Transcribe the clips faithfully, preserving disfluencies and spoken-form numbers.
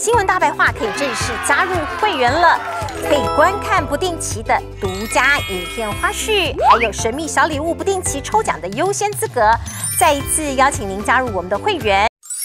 新闻大白话可以正式加入会员了，可以观看不定期的独家影片花絮，还有神秘小礼物不定期抽奖的优先资格。再一次邀请您加入我们的会员。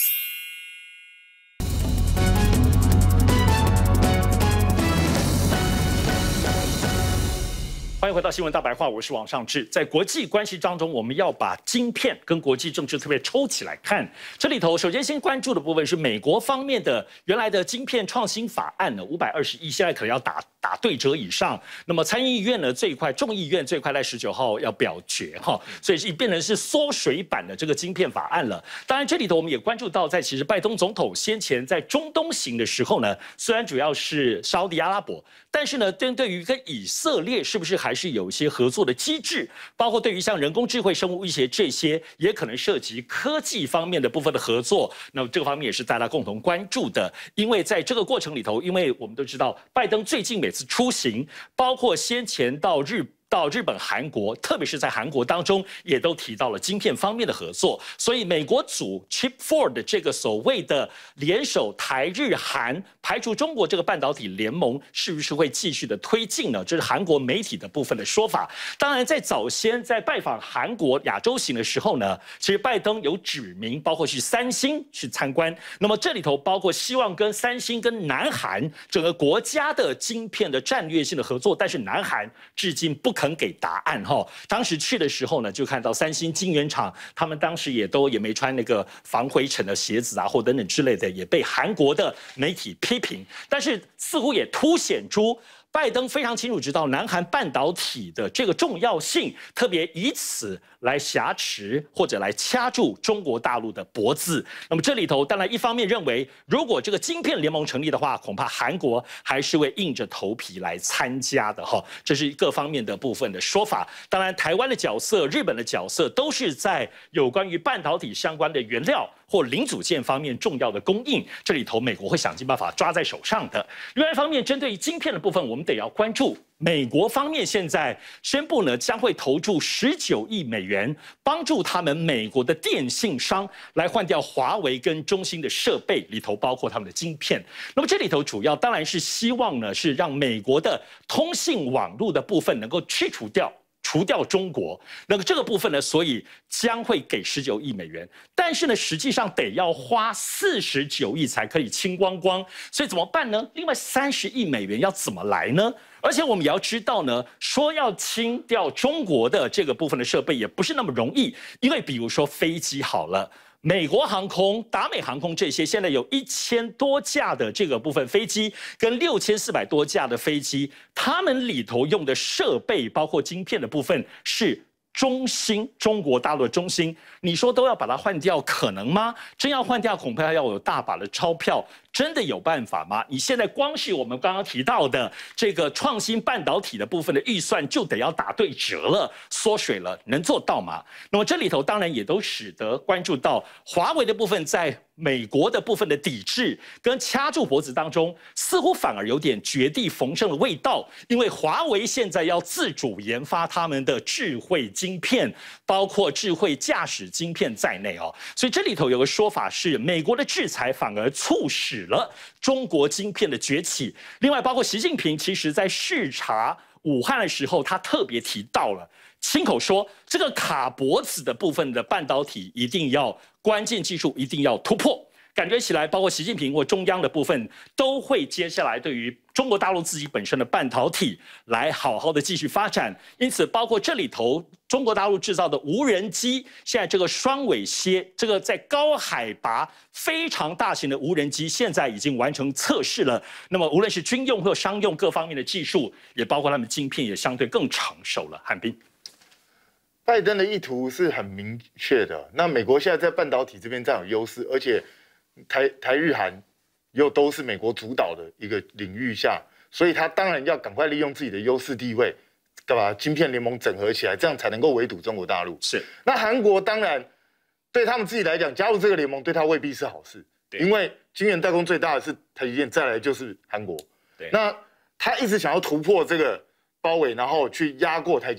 欢迎回到新闻大白话，我是王尚志。在国际关系当中，我们要把晶片跟国际政治特别抽起来看。这里头，首先先关注的部分是美国方面的原来的晶片创新法案呢，五百二十亿，现在可能要打打对折以上。那么参议院呢，最快众议院最快在十九号要表决哈，所以变成是缩水版的这个晶片法案了。当然，这里头我们也关注到，在其实拜登总统先前在中东行的时候呢，虽然主要是沙地阿拉伯，但是呢，针对于跟以色列是不是还是有一些合作的机制，包括对于像人工智慧、生物医学这些，也可能涉及科技方面的部分的合作。那么这个方面也是大家共同关注的，因为在这个过程里头，因为我们都知道，拜登最近每次出行，包括先前到日。 到日本、韩国，特别是在韩国当中，也都提到了晶片方面的合作。所以，美国组 Chip Four 的这个所谓的联手台日韩排除中国这个半导体联盟，是不是会继续的推进呢？这是韩国媒体的部分的说法。当然，在早先在拜访韩国亚洲行的时候呢，其实拜登有指明，包括去三星去参观。那么这里头包括希望跟三星、跟南韩整个国家的晶片的战略性的合作，但是南韩至今不肯给答案哈。当时去的时候呢，就看到三星晶圆厂，他们当时也都也没穿那个防灰尘的鞋子啊，或等等之类的，也被韩国的媒体批评。但是似乎也凸显出拜登非常清楚知道南韩半导体的这个重要性，特别以此来挟持或者来掐住中国大陆的脖子。那么这里头当然一方面认为，如果这个晶片联盟成立的话，恐怕韩国还是会硬着头皮来参加的哈。这是各方面的部分的说法。当然，台湾的角色、日本的角色都是在有关于半导体相关的原料或零组件方面重要的供应，这里头美国会想尽办法抓在手上的。另外一方面，针对于晶片的部分，我们得要关注。 美国方面现在宣布呢，将会投注十九亿美元，帮助他们美国的电信商来换掉华为跟中兴的设备，里头包括他们的晶片。那么这里头主要当然是希望呢，是让美国的通信网络的部分能够去除掉。 除掉中国，那么这个部分呢，所以将会给十九亿美元，但是呢，实际上得要花四十九亿才可以清光光，所以怎么办呢？另外三十亿美元要怎么来呢？而且我们也要知道呢，说要清掉中国的这个部分的设备也不是那么容易，因为比如说飞机好了。 美国航空、达美航空这些，现在有一千多架的这个部分飞机，跟六千四百多架的飞机，他们里头用的设备，包括晶片的部分是。 中兴，中国大陆的中兴，你说都要把它换掉，可能吗？真要换掉，恐怕要有大把的钞票，真的有办法吗？你现在光是我们刚刚提到的这个创新半导体的部分的预算，就得要打对折了，缩水了，能做到吗？那么这里头当然也都使得关注到华为的部分在。 美国的部分的抵制跟掐住脖子当中，似乎反而有点绝地逢生的味道，因为华为现在要自主研发他们的智慧晶片，包括智慧驾驶晶片在内哦。所以这里头有个说法是，美国的制裁反而促使了中国晶片的崛起。另外，包括习近平其实在视察武汉的时候，他特别提到了。 亲口说，这个卡脖子的部分的半导体一定要关键技术一定要突破，感觉起来，包括习近平或中央的部分都会接下来对于中国大陆自己本身的半导体来好好的继续发展。因此，包括这里头中国大陆制造的无人机，现在这个双尾蝎，这个在高海拔非常大型的无人机，现在已经完成测试了。那么，无论是军用或商用各方面的技术，也包括他们晶片也相对更成熟了。汉斌。 拜登的意图是很明确的。那美国现在在半导体这边占有优势，而且台台日韩又都是美国主导的一个领域下，所以他当然要赶快利用自己的优势地位，把晶片联盟整合起来，这样才能够围堵中国大陆。是。那韩国当然对他们自己来讲，加入这个联盟对他未必是好事，因为晶圆代工最大的是台积电，再来就是韩国。对。那他一直想要突破这个包围，然后去压过台积电。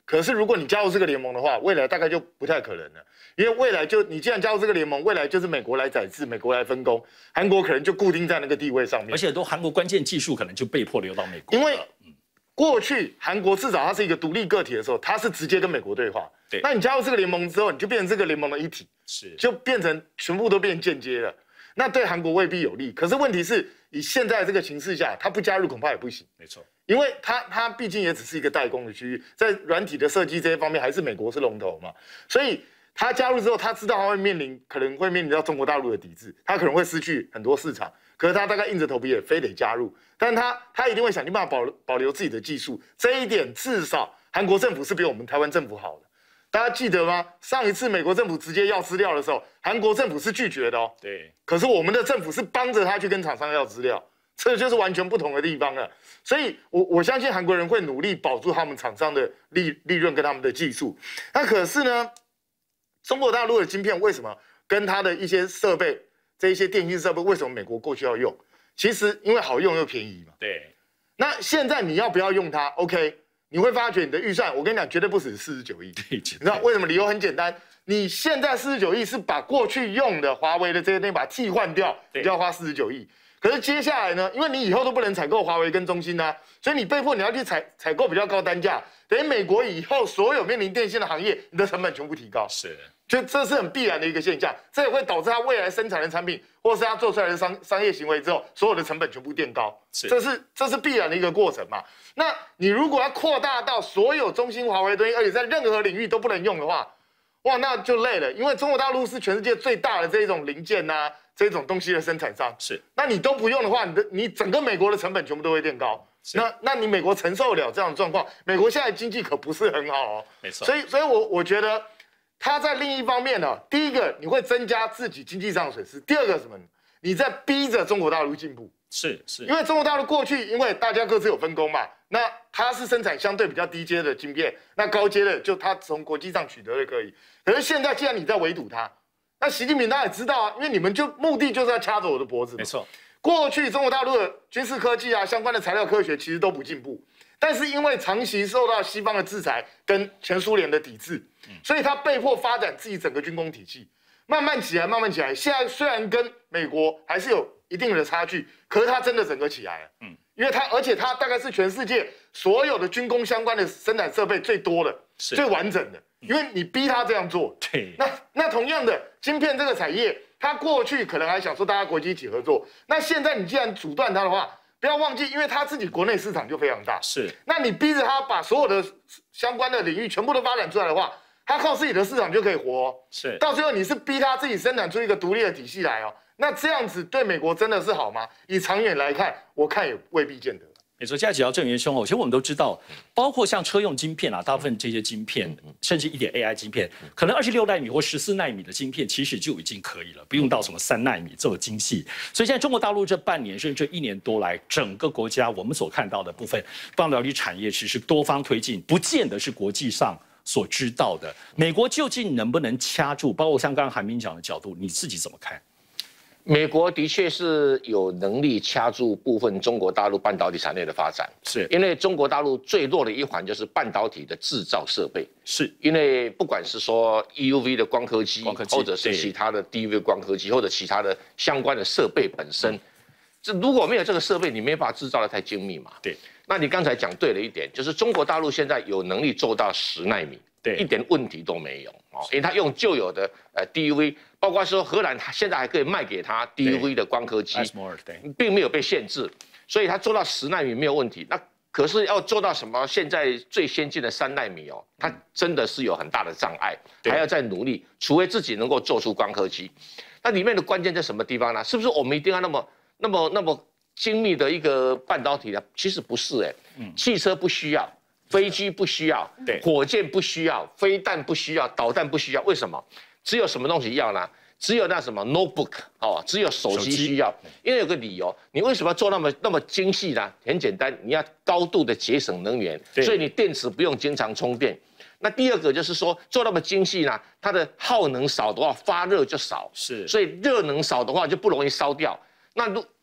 可是如果你加入这个联盟的话，未来大概就不太可能了，因为未来就你既然加入这个联盟，未来就是美国来宰制，美国来分工，韩国可能就固定在那个地位上面， 而且都韩国关键技术可能就被迫流到美国， 因为过去韩国至少它是一个独立个体的时候，它是直接跟美国对话。 对， 那你加入这个联盟之后，你就变成这个联盟的一体， 是就变成全部都变间接了。那对韩国未必有利。可是问题是，以现在这个形势下，它不加入恐怕也不行。 没错， 因为它它毕竟也只是一个代工的区域，在软体的设计这些方面，还是美国是龙头嘛。所以它加入之后，它知道它会面临可能会面临到中国大陆的抵制，它可能会失去很多市场。可是他大概硬着头皮也非得加入，但他他一定会想尽办法保保留自己的技术，这一点至少韩国政府是比我们台湾政府好的。大家记得吗？上一次美国政府直接要资料的时候，韩国政府是拒绝的哦。 对。 可是我们的政府是帮着他去跟厂商要资料，这就是完全不同的地方了。所以我，我我相信韩国人会努力保住他们厂商的利利润跟他们的技术。那可是呢，中国大陆的晶片为什么跟他的一些设备？这一些电信设备为什么美国过去要用？其实因为好用又便宜嘛。 对。 那现在你要不要用它 ？OK， 你会发觉你的预算，我跟你讲，绝对不止四十九亿。 对，你知道为什么？理由很简单，你现在四十九亿是把过去用的华为的这些东西把它替换掉，你就要花四十九亿。可是接下来呢，因为你以后都不能采购华为跟中兴啊，所以你被迫你要去采采购比较高单价，等于美国以后所有面临电信的行业，你的成本全部提高。 是。 就这是很必然的一个现象，这也会导致它未来生产的产品，或是它做出来的商商业行为之后，所有的成本全部垫高， 是这是这是必然的一个过程嘛。那你如果要扩大到所有中兴、华为的东西，而且在任何领域都不能用的话，哇，那就累了，因为中国大陆是全世界最大的这种零件呐、啊、这种东西的生产商， 是。 那你都不用的话，你的你整个美国的成本全部都会垫高。那那你美国承受得了这样的状况？美国现在经济可不是很好哦， 没错。 所以所以我我觉得。它在另一方面呢，第一个你会增加自己经济上的损失，第二个什么？你在逼着中国大陆进步， 是是， 因为中国大陆过去因为大家各自有分工嘛，那它是生产相对比较低阶的晶片，那高阶的就它从国际上取得的可以。可是现在既然你在围堵它，那习近平他也知道啊，因为你们就目的就是要掐着我的脖子嘛。 没错， 过去中国大陆的军事科技啊，相关的材料科学其实都不进步。但是因为长期受到西方的制裁跟前苏联的抵制，所以他被迫发展自己整个军工体系，慢慢起来，慢慢起来。现在虽然跟美国还是有一定的差距，可是他真的整个起来了。嗯，因为他而且他大概是全世界所有的军工相关的生产设备最多的、最完整的。因为你逼他这样做， 对。 那那同样的，晶片这个产业，他过去可能还想说大家国际一起合作，那现在你既然阻断它的话。不要忘记，因为他自己国内市场就非常大， 是。 那你逼着他把所有的相关的领域全部都发展出来的话，他靠自己的市场就可以活、哦。 是。 到最后你是逼他自己生产出一个独立的体系来哦，那这样子对美国真的是好吗？以长远来看，我看也未必见得。 没错，现在只要郑元兄哦，其实我们都知道，包括像车用晶片啊，大部分这些晶片，甚至一点 A I 晶片，可能二十六奈米或十四奈米的晶片，其实就已经可以了，不用到什么三奈米这么精细。所以现在中国大陆这半年甚至这一年多来，整个国家我们所看到的部分半导体产业，其实多方推进，不见得是国际上所知道的。美国究竟能不能掐住？包括像刚刚韩明讲的角度，你自己怎么看？ 美国的确是有能力掐住部分中国大陆半导体产业的发展， 是因为中国大陆最弱的一环就是半导体的制造设备， 是因为不管是说 E U V 的光刻机， 光刻机或者是其他的 D U V 光刻机，或者其他的相关的设备本身，这如果没有这个设备，你没法制造的太精密嘛。 对， 那你刚才讲对了一点，就是中国大陆现在有能力做到十奈米， 对， 一点问题都没有哦，因为它用旧有的呃 D U V。包括说荷兰，现在还可以卖给他 D U V 的光刻机，并没有被限制，所以他做到十奈米没有问题。那可是要做到什么现在最先进的三奈米哦，它真的是有很大的障碍，还要再努力。除非自己能够做出光刻机，那里面的关键在什么地方呢？是不是我们一定要那么那么那么精密的一个半导体呢？其实不是哎，嗯，汽车不需要，飞机不需要，对，火箭不需要，飞弹不需要，导弹不需要，为什么？只有什么东西要呢？只有那什么 notebook 哦，只有手机需要。因为有个理由，你为什么要做那么那么精细呢？很简单，你要高度的节省能源，所以你电池不用经常充电。那第二个就是说，做那么精细呢，它的耗能少的话，发热就少，是，所以热能少的话就不容易烧掉。那如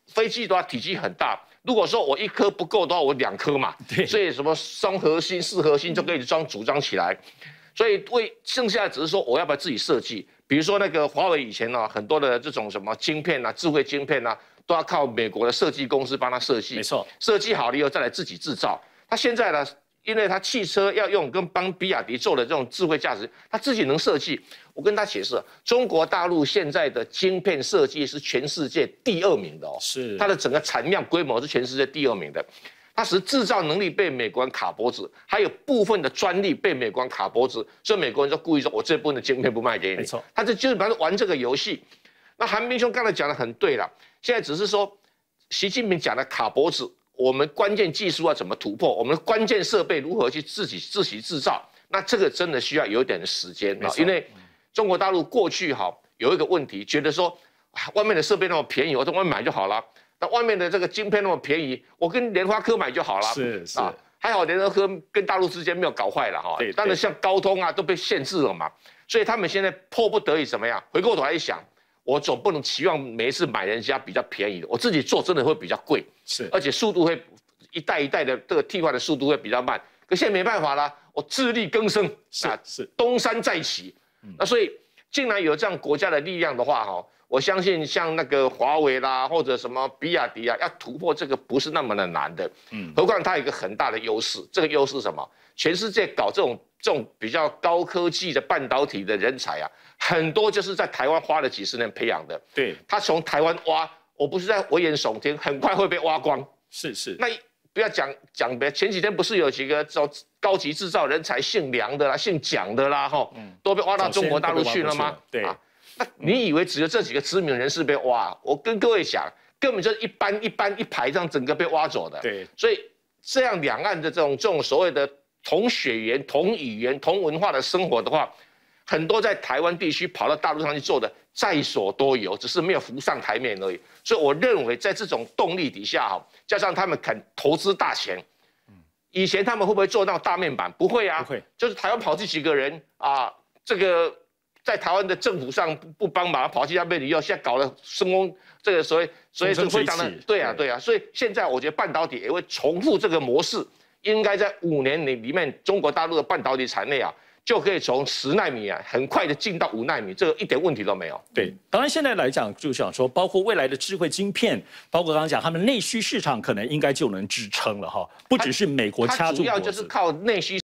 飞机的话体积很大，如果说我一颗不够的话，我两颗嘛， 对， 所以什么双核心、四核心就可以装组装起来。所以为剩下的只是说我要不要自己设计，比如说那个华为以前呢、啊，很多的这种什么晶片啊、智慧晶片啊，都要靠美国的设计公司帮他设计， 没错， 设计好了以后再来自己制造。他现在呢？因为他汽车要用跟帮比亚迪做的这种智慧驾驶，他自己能设计。我跟他解释，中国大陆现在的晶片设计是全世界第二名的哦， 是它的整个产量规模是全世界第二名的。它使制造能力被美国人卡脖子，还有部分的专利被美国人卡脖子，所以美国人就故意说：“我这部分的晶片不卖给你。” 没错， 他这就是反正玩这个游戏。那韩明兄刚才讲的很对了，现在只是说习近平讲的卡脖子。我们关键技术要怎么突破？我们的关键设备如何去自己自己制造？那这个真的需要有一点时间啊，因为中国大陆过去哈有一个问题，觉得说外面的设备那么便宜，我在外面买就好了。那外面的这个晶片那么便宜，我跟联发科买就好了。 是是啊，还好联发科跟大陆之间没有搞坏了哈。当然像高通啊都被限制了嘛，所以他们现在迫不得已怎么样？回过头来一想。我总不能期望每一次买人家比较便宜的，我自己做真的会比较贵， 是， 而且速度会一代一代的这个替换的速度会比较慢。可现在没办法啦，我自力更生， 是是东山再起。嗯、那所以，既然有这样国家的力量的话，哈，我相信像那个华为啦，或者什么比亚迪啊，要突破这个不是那么的难的。嗯，何况它有一个很大的优势，这个优势是什么？全世界搞这种这种比较高科技的半导体的人才啊，很多就是在台湾花了几十年培养的。 对， 他从台湾挖，我不是在危言耸听，很快会被挖光。 是是。 那不要讲讲别，前几天不是有几个找高级制造人才，姓梁的啦，姓蒋的啦，哈，嗯、都被挖到中国大陆去了吗？ 对啊。 那你以为只有这几个知名人士被挖？我跟各位讲，根本就是一班一班一排这样整个被挖走的。 对。 所以这样两岸的这种这种所谓的同血缘、同语言、同文化的生活的话，很多在台湾地区跑到大陆上去做的在所多有，只是没有浮上台面而已。所以我认为，在这种动力底下，哈，加上他们肯投资大钱，以前他们会不会做那种大面板？不会啊， 不会， 就是台湾跑这几个人啊，这个在台湾的政府上不帮忙，跑去那边以后，现在搞了升空这个所谓所以会当然对啊对啊，所以现在我觉得半导体也会重复这个模式。应该在五年里里面，中国大陆的半导体产业啊，就可以从十奈米啊，很快的进到五奈米，这个一点问题都没有。 对，当然现在来讲，就想说，包括未来的智慧晶片，包括刚刚讲他们内需市场，可能应该就能支撑了哈，不只是美国掐住脖子， 它主要就是靠内需。